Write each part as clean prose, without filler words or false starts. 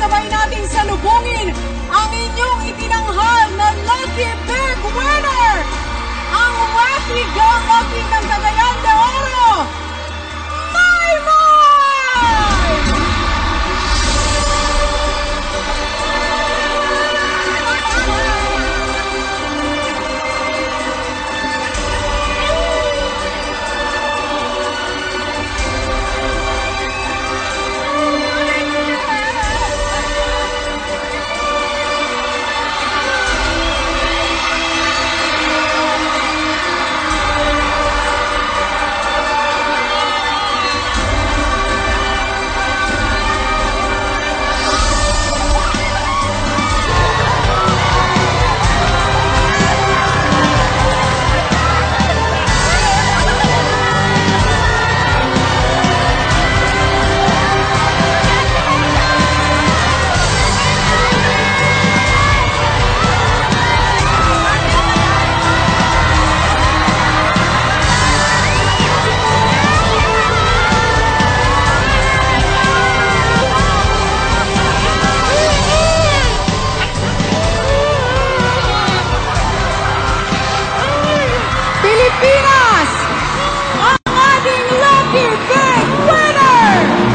sabay nating salubungin ang inyong itinanghal na Lucky Big Winner! Ang Wacky Go Lucky ng Cagayan de Oro! Pilipinas! Ang ating Lucky Big Winner!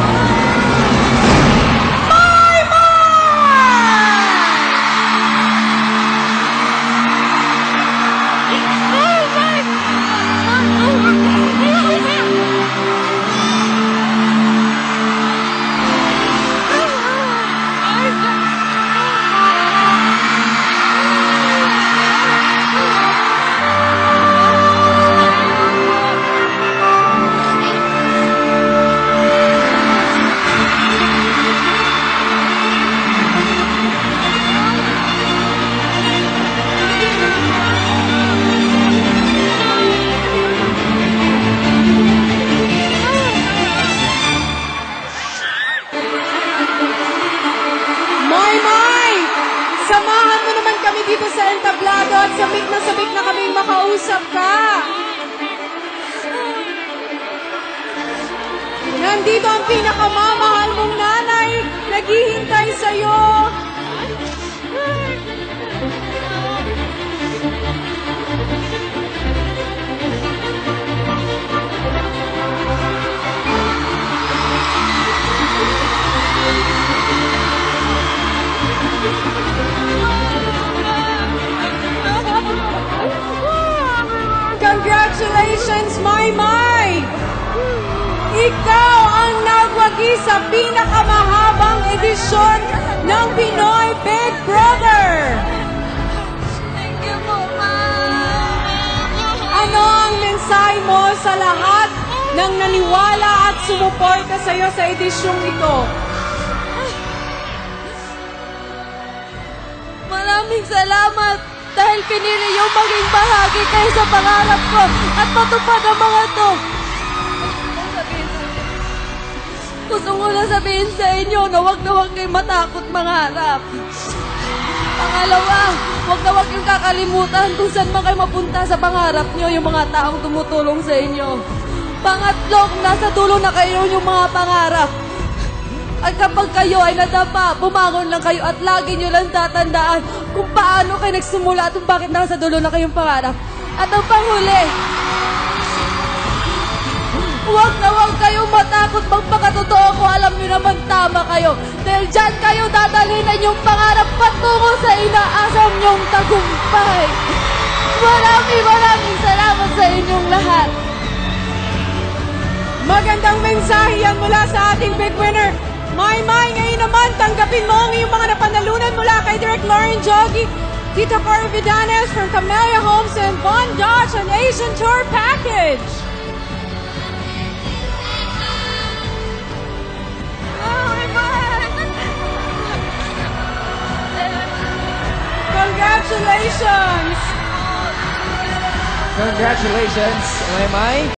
Samahan mo naman kami dito sa entablado at sabik na kaming makausap ka. Nandito ang pinakamamahal mong nanay, naghihintay sa'yo. Congratulations, Maymay! Ikaw ang nagwagi sa pinakamahabang edisyon ng Pinoy Big Brother! Thank you po, Ma! Ano ang mensahe mo sa lahat ng naniwala at sumuporta sa iyo sa edisyong ito? Maraming salamat! Dahil pinili yung maging bahagi kayo sa pangarap ko at matupad ang mga to. Gusto ko na sabihin sa inyo na huwag kayo matakot mangarap. Pangalawa, huwag kayong kakalimutan kung saan man kayo mapunta sa pangarap nyo, yung mga taong tumutulong sa inyo. Pangatlo, kung nasa dulo na kayo yung mga pangarap. At kapag kayo ay nadapa, bumangon lang kayo at lagi nyo lang tatandaan kung paano kayo nagsimula at kung bakit nasa dulo na kayong pangarap. At ang panghuli, huwag kayong matakot magpakatotoo kung alam nyo naman tama kayo. Dahil dyan kayo dadalhin ang inyong pangarap patungo sa inaasam nyong tagumpay. Maraming salamat sa inyong lahat. Magandang mensahe yan mula sa ating big winner. Maymay, ngayon naman, tanggapin mo ang iyong mga napanalunan mula kay Direk Lauren Jogi, Tito Cory Vidanes from Camellia Homes and Von Dodge, an Asian Tour Package. Congratulations! Congratulations, Maymay.